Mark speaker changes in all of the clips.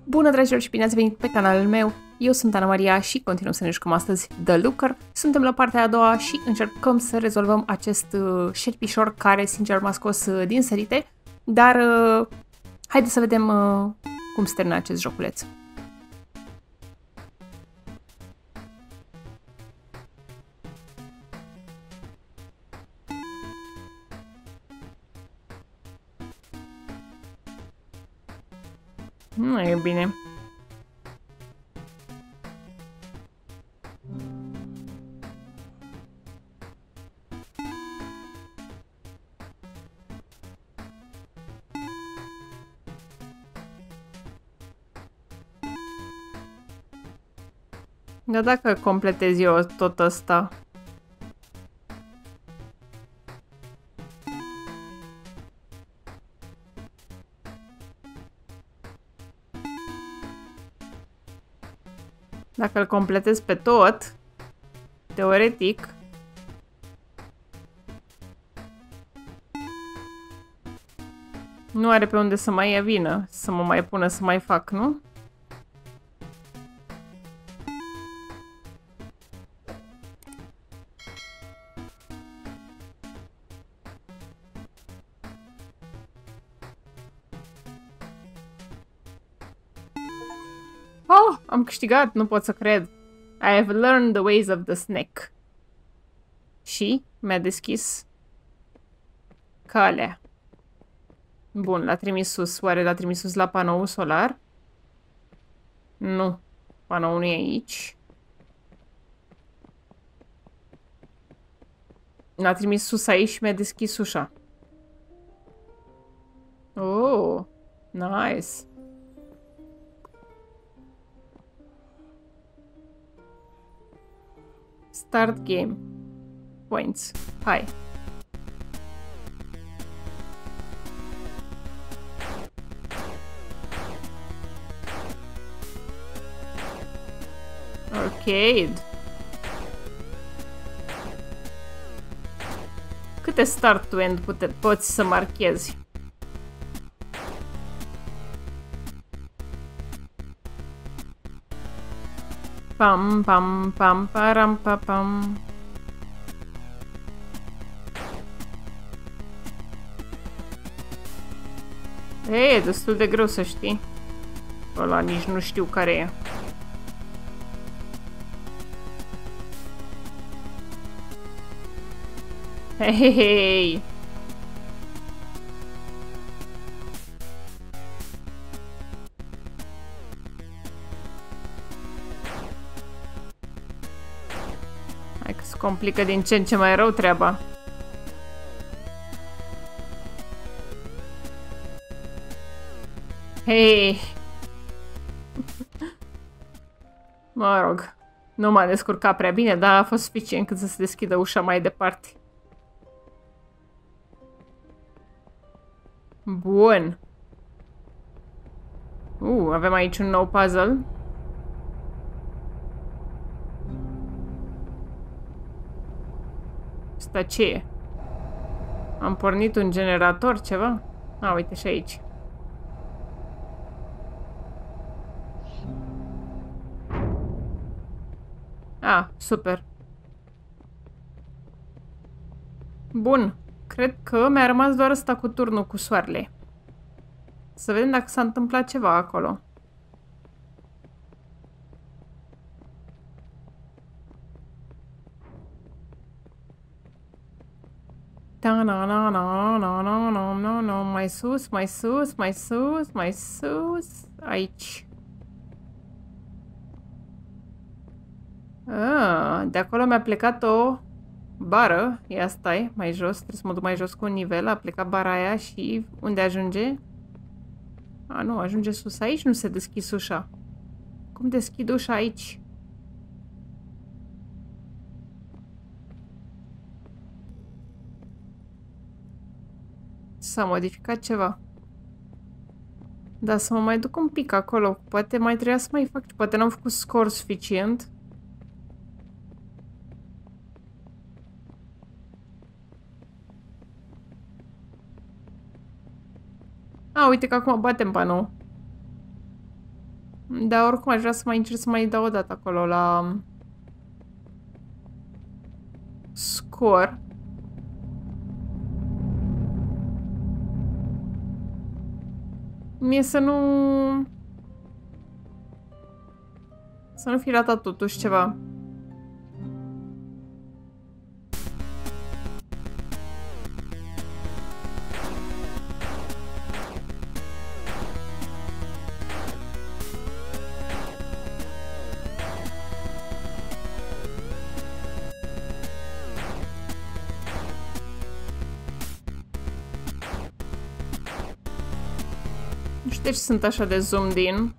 Speaker 1: Bună, dragilor, și bine ați venit pe canalul meu! Eu sunt Ana Maria și continuăm să ne jucăm astăzi The Looker. Suntem la partea a doua și încercăm să rezolvăm acest șerpișor care, sincer, m-a scos din sărite. Dar haideți să vedem cum se termină acest joculeț. Nu e bine. Dar dacă completez eu tot ăsta... Dacă îl completez pe tot, teoretic, nu are pe unde să mai ia vină, să mă mai pună să mai fac, nu? Oh, am câștigat, nu pot să cred. I have learned the ways of the snake. Și mi-a deschis calea. Bun, l-a trimis sus. Oare l-a trimis sus la panoul solar? Nu. Panoul nu e aici. L-a trimis sus aici și mi-a deschis ușa. Oh, nice. Start game. Points. Hai. Arcade. Câte start to end poți să marchezi? Pam, pam, pam, param, pa, pam. E destul de greu să știi. Ăla nici nu știu care e. Hei, hei, hei. Hai că se complică din ce în ce mai rău treaba. Hei! Mă rog, nu m-a descurcat prea bine, dar a fost suficient cât să se deschidă ușa mai departe. Bun. Avem aici un nou puzzle. Asta ce e? Am pornit un generator, ceva? Uite și aici. Super. Bun. Cred că mi-a rămas doar ăsta cu turnul cu soarele. Să vedem dacă s-a întâmplat ceva acolo. Mai sus, mai sus, mai sus, mai sus. Aici. De acolo mi-a plecat o bară. Ia stai, mai jos. Trebuie să mă duc mai jos cu un nivel. A plecat bara aia și unde ajunge? Nu, ajunge sus. Aici nu se deschis ușa. Cum deschid ușa aici? S-a modificat ceva. Da, să mă mai duc un pic acolo. Poate mai trebuia să mai fac. Poate n-am făcut scor suficient. Uite că acum batem panou. Dar oricum aș vrea să mai încerc să mai dau o dată acolo la score. Mie să nu fi ratat totuși ceva. Nu știu de ce sunt așa de zoomed in.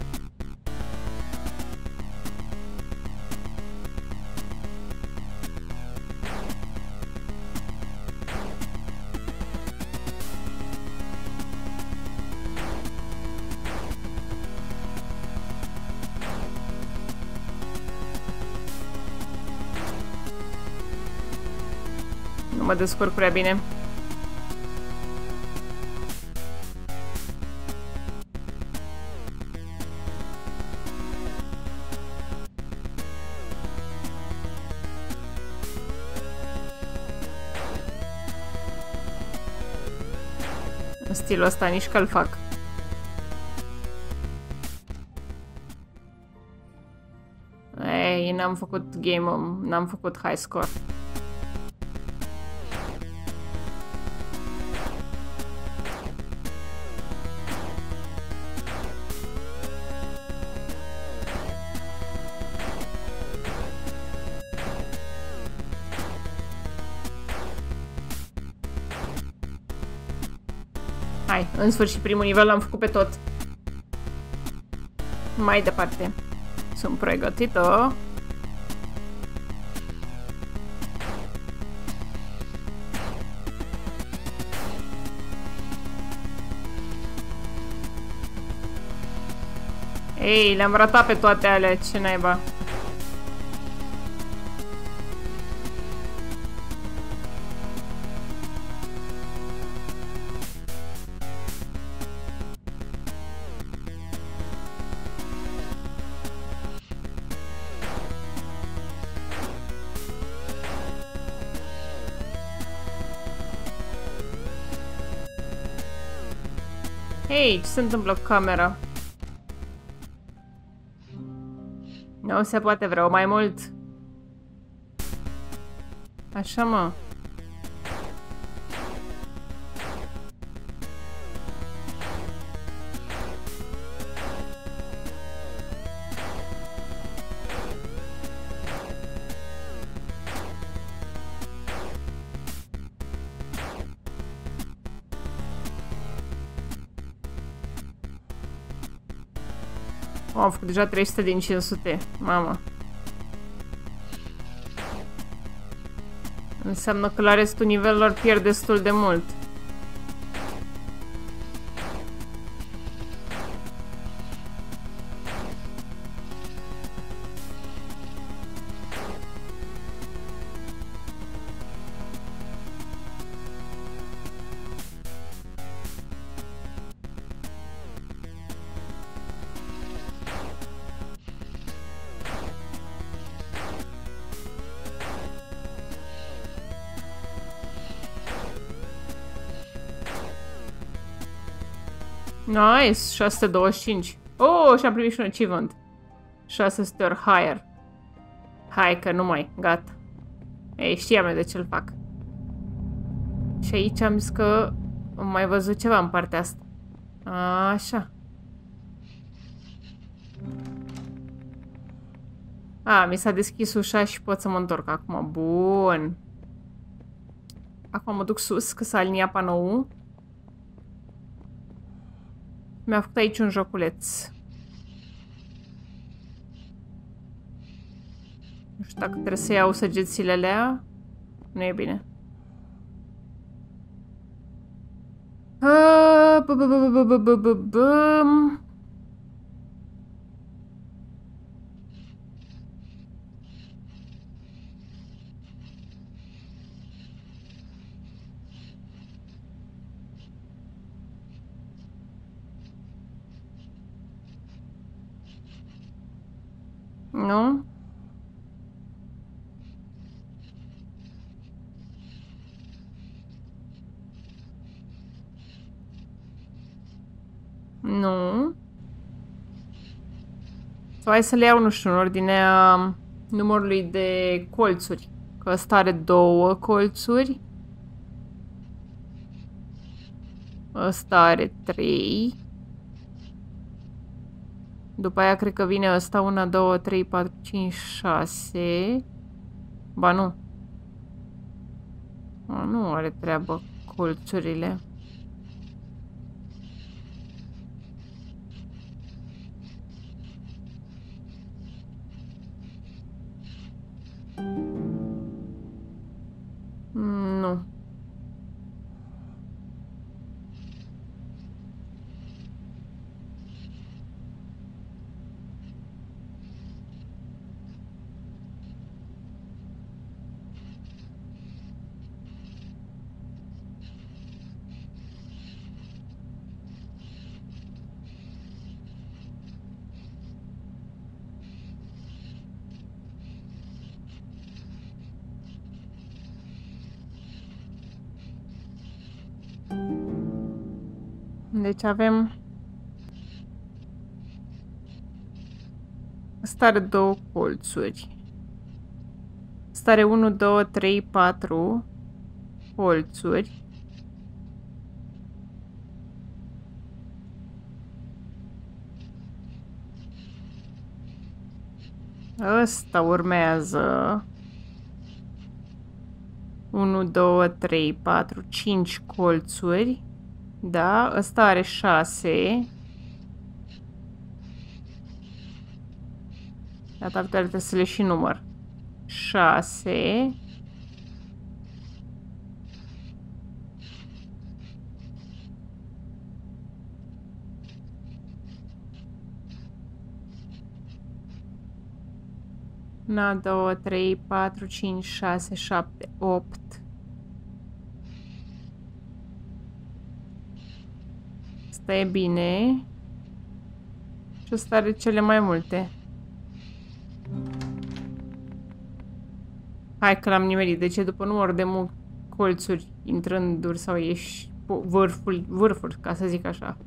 Speaker 1: Nu mă descurc prea bine. În stilul ăsta nici că-l fac. Ei, n-am făcut n-am făcut high score. Hai, în sfârșit primul nivel l-am făcut pe tot. Mai departe. Sunt pregătită. Ei, le-am ratat pe toate alea, ce naiba. Hei, ce se întâmplă cu camera? Nu se poate, vreau mai mult. Așa, mă. Am făcut deja 300 din 500. Mamă. Înseamnă că la restul nivelelor pierd destul de mult. Nice, 625. Oh, și-am primit și un achievement. 600 ori higher. Hai că nu mai, gata. Ei, știam eu de ce-l fac. Și aici am zis că am mai văzut ceva în partea asta. Așa. Mi s-a deschis ușa și pot să mă întorc acum. Bun. Acum mă duc sus, că s-a aliniat panoul. Mi-a făcut aici un joculeț. Nu știu dacă trebuie să iau săgețile alea. Nu e bine. Nu? Nu. Sau hai să le iau, nu știu, în ordinea numărului de colțuri. Că ăsta are 2 colțuri. Ăsta are 3. După aia cred că vine ăsta 1, 2, 3, 4, 5, 6. Ba nu. Nu are treabă colțurile. Nu. Deci avem... Ăsta are 2 colțuri. Ăsta are 1, 2, 3, 4 colțuri. Ăsta urmează 1, 2, 3, 4, 5 colțuri. Da, ăsta are 6. Data viitoare trebuie să le și număr. 6. Una, 2, 3, 4, 5, 6, 7, 8. Asta e bine. Și ăsta are cele mai multe. Hai că l-am nimerit. Deci după număr de colțuri intrânduri sau ieși vârfuri, ca să zic așa.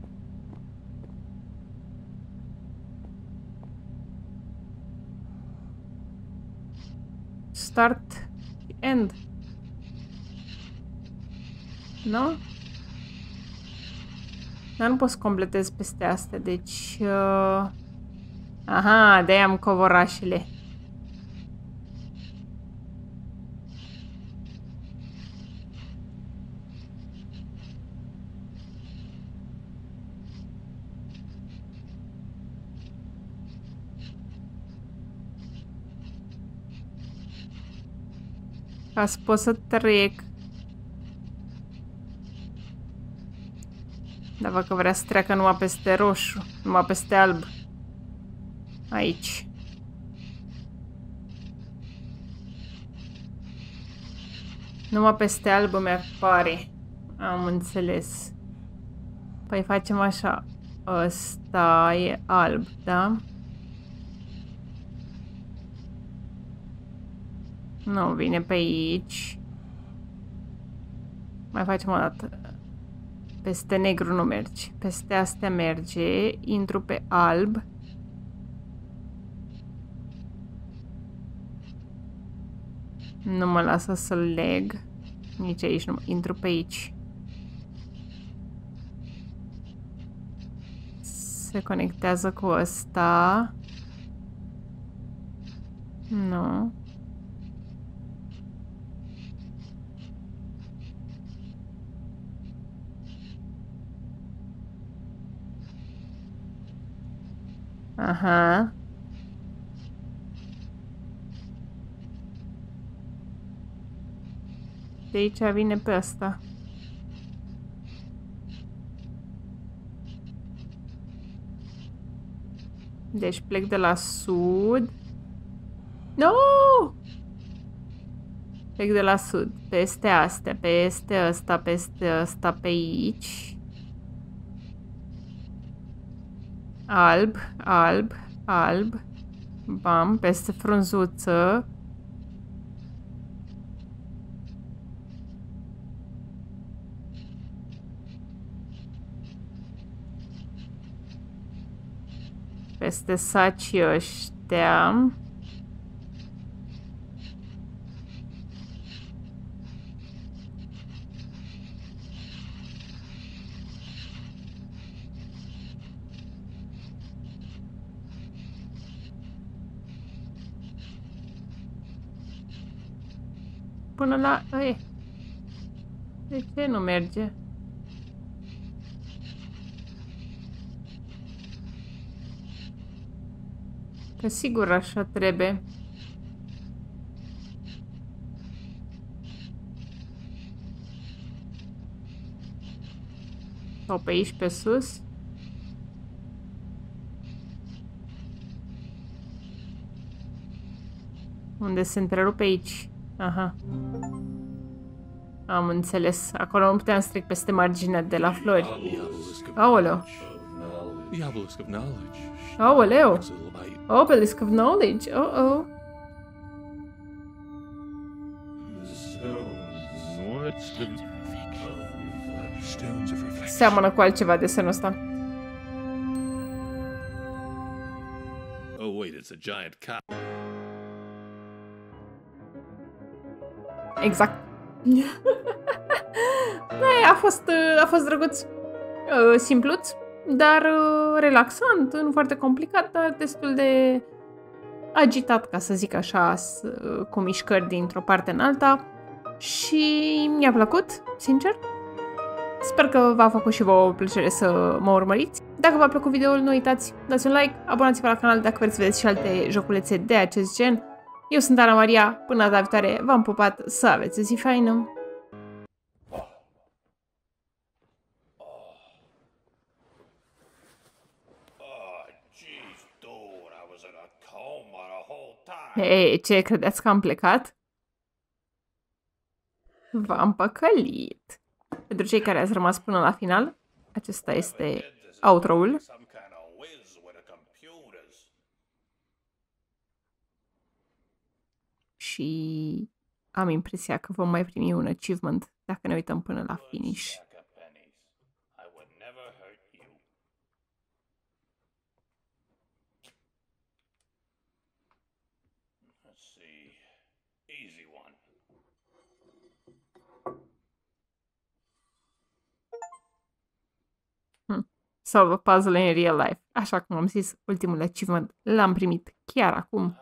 Speaker 1: Start, end. Nu? Dar nu pot să completez peste astea, deci... Aha, de-aia am covorașele. Ca să pot să trec. Dar văd că vrea să treacă numai peste roșu, numai peste alb. Aici. Numai peste alb îmi apare. Am înțeles. Păi facem așa. Ăsta e alb, da? Nu, vine pe aici. Mai facem o dată. Peste negru nu merge. Peste astea merge. Intru pe alb. Nu mă lasă să-l leg. Nici aici nu. Intru pe aici. Se conectează cu ăsta. Nu. Aha. De aici vine pe asta. Deci plec de la sud. Nu! Plec de la sud. Peste astea, peste ăsta, peste ăsta, pe aici. Alb, alb, alb. Bam, peste frunzuță. Peste sacii ăștia. Până la... Ei. De ce nu merge? Că sigur așa trebuie. Sau pe aici, pe sus. Unde se întrerupe aici. Aha. Am înțeles. Acolo nu puteam să trec peste marginea de la flori. Aoleu. Aoleu. Obelisk of Knowledge. Oh-oh. Seamănă cu altceva desenul ăsta.
Speaker 2: Oh wait, it's a giant cow.
Speaker 1: Exact. Da, a fost drăguț. Simpluț, dar relaxant, nu foarte complicat, dar destul de agitat, ca să zic așa, cu mișcări dintr-o parte în alta. Și mi-a plăcut, sincer. Sper că v-a făcut și vouă o plăcere să mă urmăriți. Dacă v-a plăcut videoul, nu uitați, dați un like, abonați-vă la canal dacă vreți să vedeți și alte joculețe de acest gen. Eu sunt Ana Maria, până data viitoare, v-am pupat, să aveți o zi faină! Hei, ce credeți că am plecat? V-am păcălit! Pentru cei care ați rămas până la final, acesta este outro-ul. Și am impresia că vom mai primi un achievement dacă ne uităm până la finish. Solve a puzzle in real life. Așa cum am zis, ultimul achievement l-am primit chiar acum.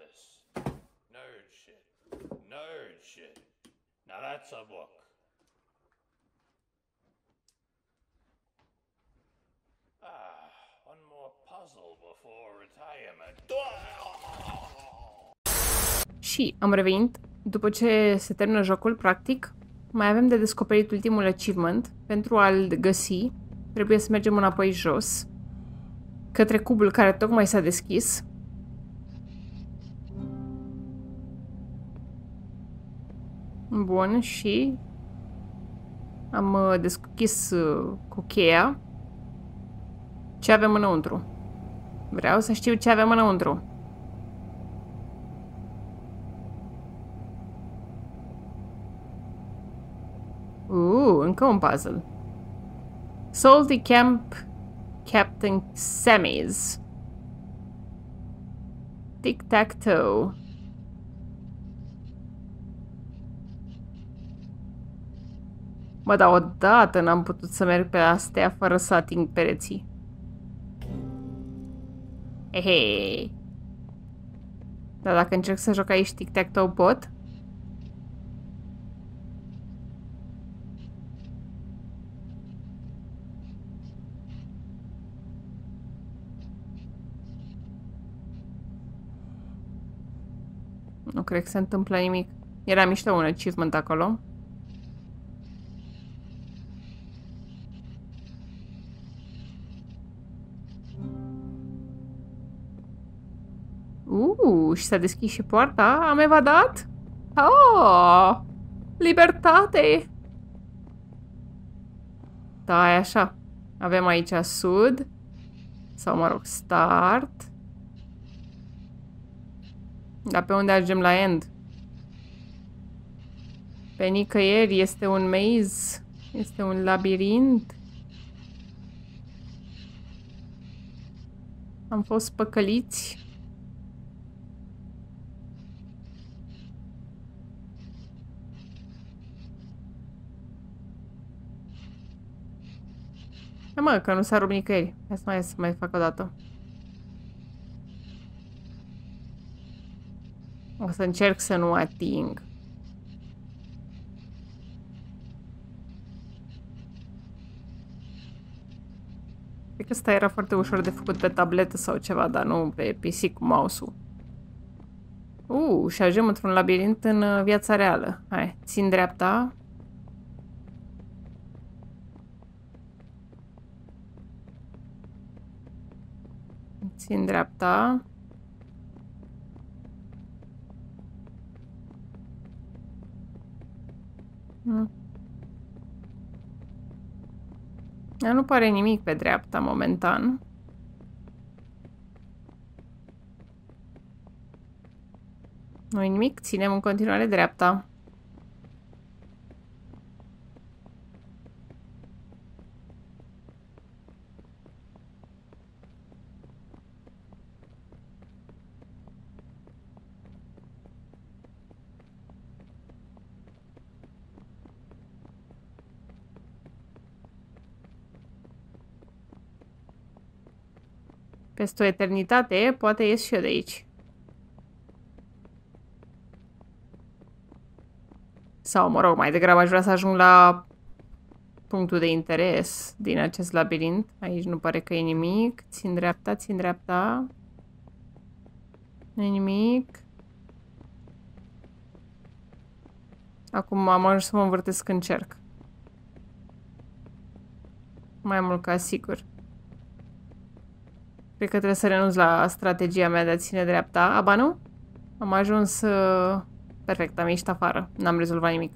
Speaker 2: That's a book. One more puzzle before retirement.
Speaker 1: Și am revenit după ce se termină jocul, practic. Mai avem de descoperit ultimul achievement. Pentru a-l găsi, trebuie să mergem înapoi jos, către cubul care tocmai s-a deschis. Bun, și am deschis cu cheia. Ce avem înăuntru? Vreau să știu ce avem înăuntru. Încă un puzzle. Salty Camp Captain Sammy's. Tic-tac-toe. Mă, dar odată n-am putut să merg pe astea fără să ating pereții. Hehe. Dar dacă încerc să joc aici tic-tac-toe pot? Nu cred că se întâmplă nimic. Era mișto un achievement acolo. Și s-a deschis și poarta. Am evadat? Oh! Libertate! Da, e așa. Avem aici sud. Sau, mă rog, start. Dar pe unde ajungem la end? Pe nicăieri este un maze. Este un labirint. Am fost păcăliți. Hai mă, că nu s-a rupt nicăieri. Hai să mai fac o dată. O să încerc să nu ating. Cred că ăsta era foarte ușor de făcut pe tabletă sau ceva, dar nu pe PC cu mouse-ul. Și ajungem într-un labirint în viața reală. Hai, țin dreapta. Țin dreapta. Nu pare nimic pe dreapta momentan. Nu-i nimic, ținem în continuare dreapta. Peste o eternitate, poate ies și eu de aici. Sau, mă rog, mai degrabă aș vrea să ajung la punctul de interes din acest labirint. Aici nu pare că e nimic. Țin dreapta, țin dreapta. Nu e nimic. Acum am ajuns să mă învârtesc în cerc. Mai mult ca sigur. Cred că trebuie să renunț la strategia mea de a ține dreapta. Aba nu? Am ajuns... Perfect, am ieșit afară. N-am rezolvat nimic.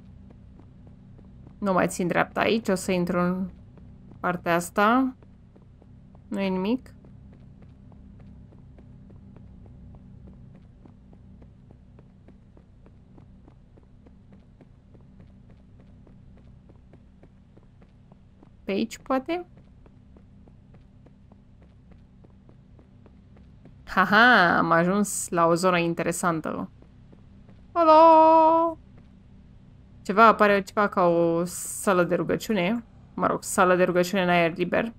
Speaker 1: Nu mai țin dreapta aici. O să intru în partea asta. Nu e nimic. Pe aici, poate? Haha, am ajuns la o zonă interesantă. Alo! Apare ceva ca o sală de rugăciune. Mă rog, sală de rugăciune în aer liber.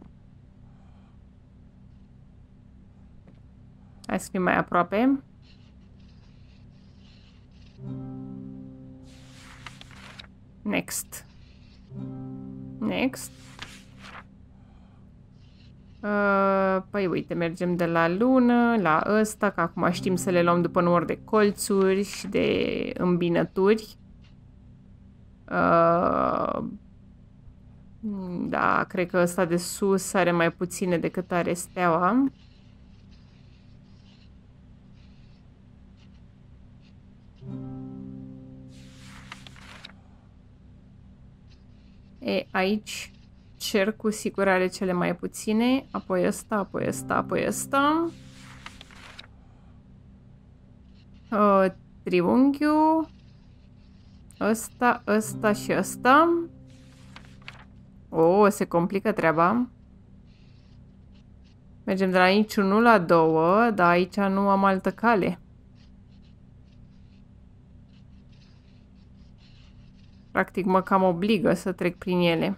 Speaker 1: Hai să fim mai aproape. Next. Next. Păi uite, mergem de la lună la ăsta, că acum știm să le luăm după număr de colțuri și de îmbinături. Da, cred că ăsta de sus are mai puține decât are steaua. Aici cerc cu sigur are cele mai puține. Apoi ăsta, apoi ăsta, apoi ăsta. Triunghiul. Ăsta, ăsta și ăsta. Se complică treaba. Mergem de la aici 1 la 2, dar aici nu am altă cale. Practic mă cam obligă să trec prin ele.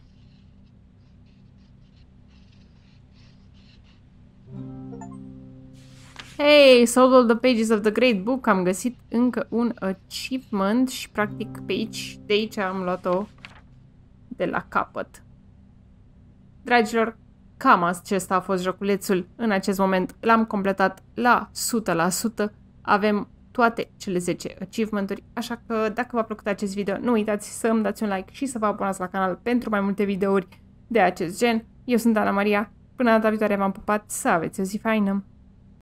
Speaker 1: Hey, sold all the pages of the Great Book. Am găsit încă un achievement și practic pe aici, de aici am luat-o de la capăt. Dragilor, cam acesta a fost joculețul. În acest moment l-am completat la 100%. Avem toate cele 10 achievement-uri, așa că dacă v-a plăcut acest video, nu uitați să îmi dați un like și să vă abonați la canal pentru mai multe videouri de acest gen. Eu sunt Ana Maria. Până data viitoare v-am pupat, să aveți o zi faină!